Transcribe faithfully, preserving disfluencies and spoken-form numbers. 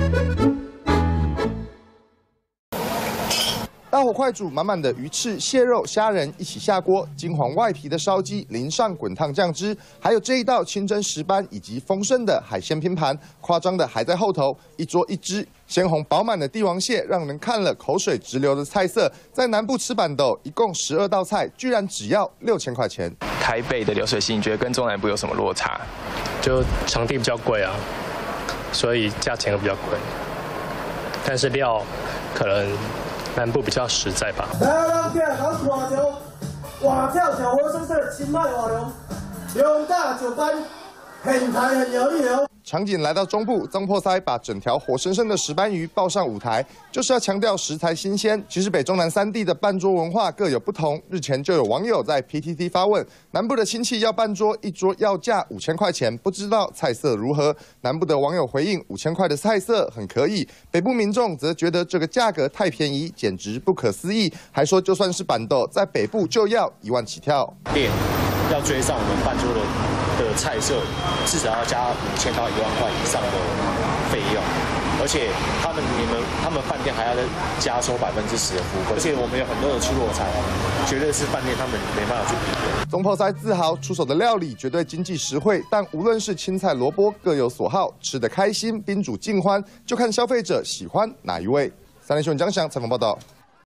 大火快煮，满满的鱼翅、蟹肉、虾仁一起下锅，金黄外皮的烧鸡淋上滚烫酱汁，还有这一道清蒸石斑以及丰盛的海鲜拼盘，夸张的还在后头，一桌一只鲜红饱满的帝王蟹，让人看了口水直流的菜色，在南部吃板豆，一共十二道菜，居然只要六千块钱。 台北的流水席，你觉得跟中南部有什么落差？ 就场地比较贵啊，所以价钱会比较贵，但是料可能。 南部比较实在吧。来来来，好看着，活跳跳活生生，清迈活龙，用大酒班，很台很有力哦。场景来到中部，曾破塞把整条活生生的石斑鱼抱上舞台，就是要强调食材新鲜。其实北中南三地的办桌文化各有不同。日前就有网友在 P T T 发问：南部的亲戚要办桌，一桌要价五千块钱，不知道菜色如何？南部的网友回应：五千块的菜色很可以。北部民众则觉得这个价格太便宜，简直不可思议，还说就算是板豆，在北部就要一万起跳。 店要追上我们办桌的。 的菜色至少要加五千到一万块以上的费用，而且他们你们他们饭店还要再加收百分之十的服务费，而且我们有很多的出货菜，绝对是饭店他们没办法去比的。 总破塞自豪出手的料理绝对经济实惠，但无论是青菜萝卜各有所好，吃得开心，宾主尽欢，就看消费者喜欢哪一位。三立新闻江翔采访报道。